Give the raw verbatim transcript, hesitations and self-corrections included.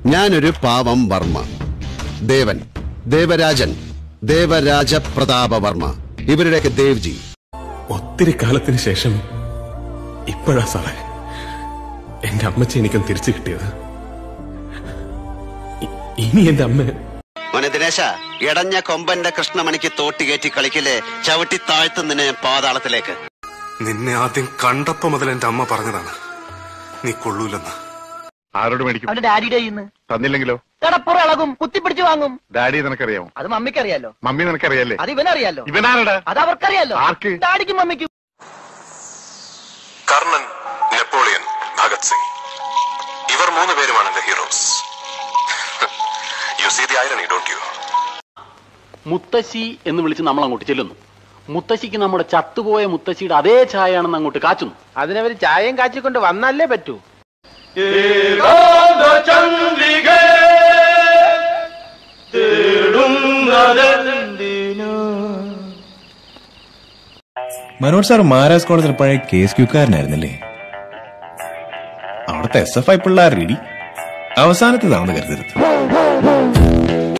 ഞാനൊരു പാവം വർമ്മ. ദേവൻ, ദേവരാജൻ, ദേവരാജ പ്രതാപ വർമ്മ, ഇവരുടെയൊക്കെ ദേവ്ജി. ഒത്തിരി കാലത്തിന് ശേഷം ഇപ്പോഴാ സാറേ എന്റെ അമ്മച്ചി എനിക്കും തിരിച്ചു കിട്ടിയത്. ഇനി എന്റെ അമ്മ മോനെ ദിനേശ, ഇടഞ്ഞ കൊമ്പന്റെ കൃഷ്ണമണിക്ക് തോട്ടി കയറ്റി കളിക്കില്ലേ, ചവിട്ടി താഴ്ത്തുന്നതിന് പാതാളത്തിലേക്ക്. നിന്നെ ആദ്യം കണ്ടപ്പോ മുതൽ എന്റെ അമ്മ പറഞ്ഞതാണ് നീ കൊള്ളൂലെന്ന്. ആരോട് മേടിക്കും? അവന്റെ ഡാഡിയുടെ തന്നില്ലെങ്കിലോ? കടപ്പുറ ഇളകും, കുത്തിപ്പിടിച്ചു വാങ്ങും. ഡാഡി നിനക്കറിയാമോ? അത് മമ്മിക്കറിയാലോ. മമ്മി നിനക്കറിയാലേ? അത് ഇവനറിയാലോ. ഇവനാരടാ? അത് അവർക്കറിയാലോ. ആർക്ക്? ഡാഡിക്കും മമ്മിക്കും. കർണൻ, നെപ്പോളിയൻ, ഭഗത് സിംഗ്, ഇവർ മൂന്ന് പേരുമാണ് എന്റെ heroes. You see the irony, don't you? മുത്തശ്ശി എന്ന് വിളിച്ച് നമ്മൾ അങ്ങോട്ട് ചെല്ലുന്നു. മുത്തശ്ശിക്ക് നമ്മുടെ ചത്തുപോയ മുത്തശ്ശിയുടെ അതേ ചായയാണെന്ന് അങ്ങോട്ട് കാച്ചുന്നു. അതിനവര് ചായയും കാച്ചിക്കൊണ്ട് വന്നല്ലേ പറ്റൂ. മനോജ് സാർ മഹാരാജ് കോളേജിൽ പഴയ കേസ് ക്യൂക്കാരനായിരുന്നല്ലേ? അവിടുത്തെ എസ് എഫ് ഐ പിള്ളേർ റെഡി അവസാനത്തേതാണെന്ന് കരുതരുത്.